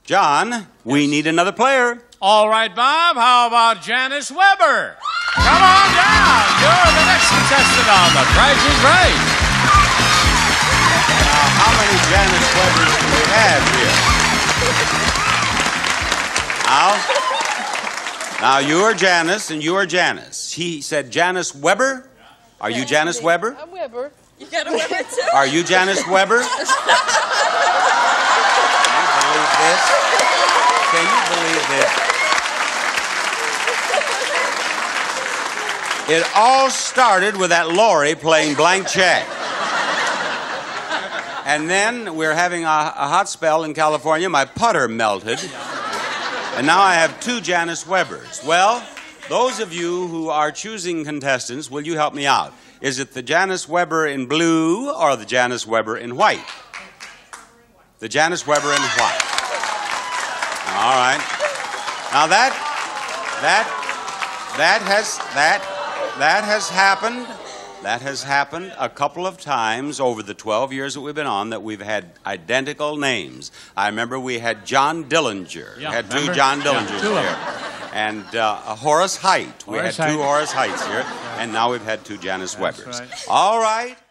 John, we need another player. All right, Bob, how about Janice Weber? Come on down. You're the next contestant on The Price is Right. Now, how many Janice Webers do we have here? Now, you are Janice and you are Janice. He said Janice Weber? Are you Janice Weber? I'm Weber. You got a Weber too? Are you Janice Weber? Can you believe this? Can you believe this? It all started with that Lori playing blank check. And then we're having a hot spell in California. My putter melted. And now I have two Janice Webers. Well, those of you who are choosing contestants, will you help me out? Is it the Janice Weber in blue or the Janice Weber in white? The Janice Weber in white. All right. Now that has happened. That has happened a couple of times over the 12 years that we've been on, that we've had identical names. I remember we had John Dillinger. Yeah, we had remember? two John Dillingers Yeah, two of here. them. And Horace Heidt. We had Horace two Heidt. Horace Heidts here. And now we've had two Janice Webers. Right. All right.